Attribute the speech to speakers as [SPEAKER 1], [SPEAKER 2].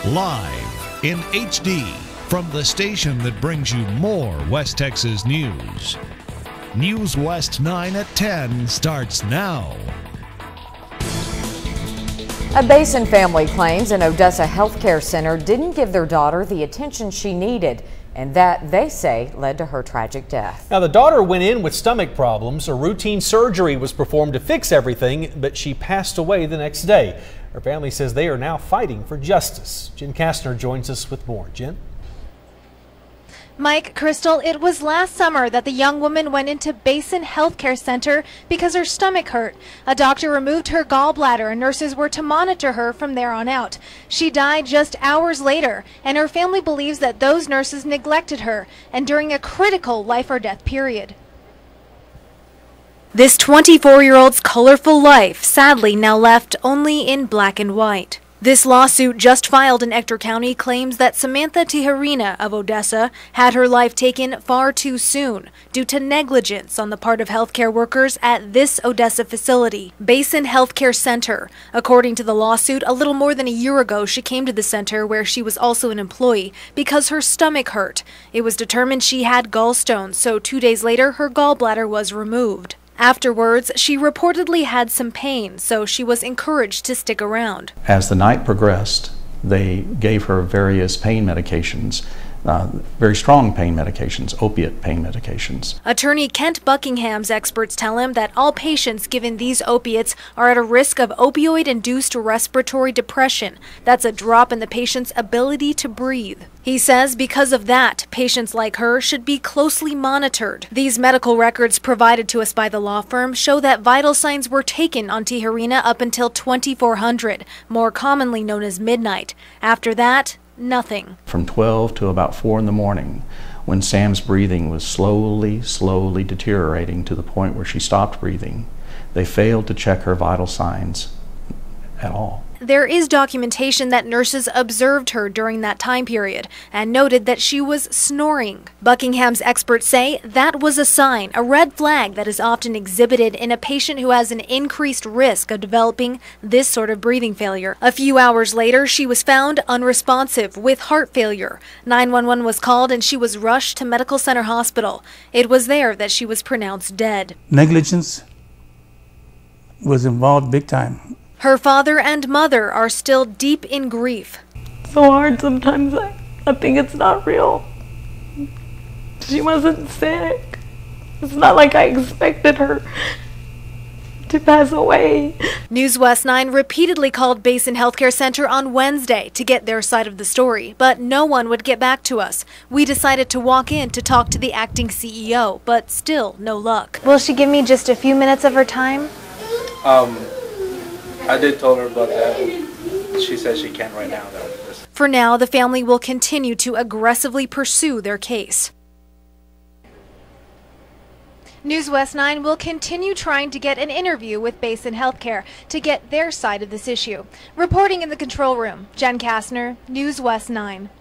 [SPEAKER 1] Live in HD from the station that brings you more West Texas news. News West 9 at 10 starts now.
[SPEAKER 2] A Basin family claims an Odessa Healthcare Center didn't give their daughter the attention she needed, and that, they say, led to her tragic death.
[SPEAKER 3] Now, the daughter went in with stomach problems. A routine surgery was performed to fix everything, but she passed away the next day. Her family says they are now fighting for justice. Jen Kastner joins us with more. Jen?
[SPEAKER 4] Mike, Crystal, it was last summer that the young woman went into Basin Healthcare Center because her stomach hurt. A doctor removed her gallbladder and nurses were to monitor her from there on out. She died just hours later, and her family believes that those nurses neglected her and during a critical life or death period. This 24-year-old's colorful life sadly now left only in black and white. This lawsuit, just filed in Ector County, claims that Samantha Tijerina of Odessa had her life taken far too soon due to negligence on the part of healthcare workers at this Odessa facility, Basin Healthcare Center. According to the lawsuit, a little more than a year ago, she came to the center, where she was also an employee, because her stomach hurt. It was determined she had gallstones, so 2 days later, her gallbladder was removed. Afterwards, she reportedly had some pain, so she was encouraged to stick around.
[SPEAKER 5] As the night progressed, they gave her various pain medications, very strong pain medications, opiate pain medications.
[SPEAKER 4] Attorney Kent Buckingham's experts tell him that all patients given these opiates are at a risk of opioid-induced respiratory depression. That's a drop in the patient's ability to breathe. He says because of that, patients like her should be closely monitored. These medical records provided to us by the law firm show that vital signs were taken on Tijerina up until 2400, more commonly known as midnight. After that, nothing.
[SPEAKER 5] From 12 to about 4 in the morning, when Sam's breathing was slowly deteriorating to the point where she stopped breathing, they failed to check her vital signs at all.
[SPEAKER 4] There is documentation that nurses observed her during that time period and noted that she was snoring. Buckingham's experts say that was a sign, a red flag that is often exhibited in a patient who has an increased risk of developing this sort of breathing failure. A few hours later, she was found unresponsive with heart failure. 911 was called and she was rushed to Medical Center Hospital. It was there that she was pronounced dead.
[SPEAKER 6] Negligence was involved big time.
[SPEAKER 4] Her father and mother are still deep in grief.
[SPEAKER 7] So hard sometimes. I think it's not real. She wasn't sick. It's not like I expected her to pass away.
[SPEAKER 4] News West 9 repeatedly called Basin Healthcare Center on Wednesday to get their side of the story, but no one would get back to us. We decided to walk in to talk to the acting CEO, but still no luck. Will she give me just a few minutes of her time?
[SPEAKER 8] I did tell her about that. She says she can't right now, though.
[SPEAKER 4] For now, the family will continue to aggressively pursue their case. News West 9 will continue trying to get an interview with Basin Healthcare to get their side of this issue. Reporting in the control room, Jen Kastner, News West 9.